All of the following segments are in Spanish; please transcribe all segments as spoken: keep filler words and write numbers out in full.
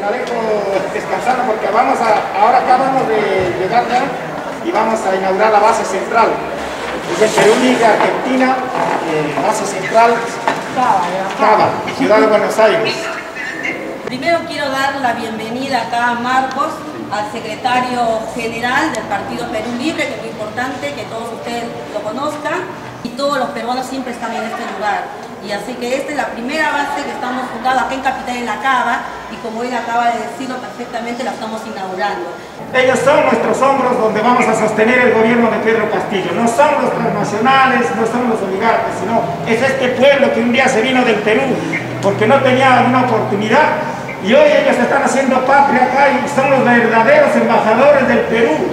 dejo descansando porque vamos a, ahora acabamos de llegar ya y vamos a inaugurar la base central. Es en Perú, Liga Argentina, eh, base central, Cava, Ciudad de Buenos Aires. Primero quiero dar la bienvenida acá a Marcos, al secretario general del Partido Perú Libre, que es muy importante que todos ustedes lo conozcan, y todos los peruanos siempre están en este lugar. Y así que esta es la primera base que estamos fundando acá en Capital, en la Cava, y como él acaba de decirlo perfectamente, la estamos inaugurando. Ellos son nuestros hombros donde vamos a sostener el gobierno de Pedro Castillo. No son los transnacionales, no son los oligarcas, sino es este pueblo que un día se vino del Perú porque no tenía una oportunidad. Y hoy ellos están haciendo patria acá y son los verdaderos embajadores del Perú.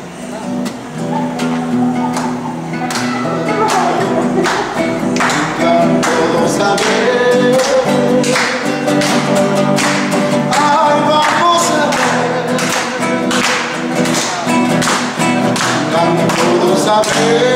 Todos a ver, ay, vamos a ver, todos a ver.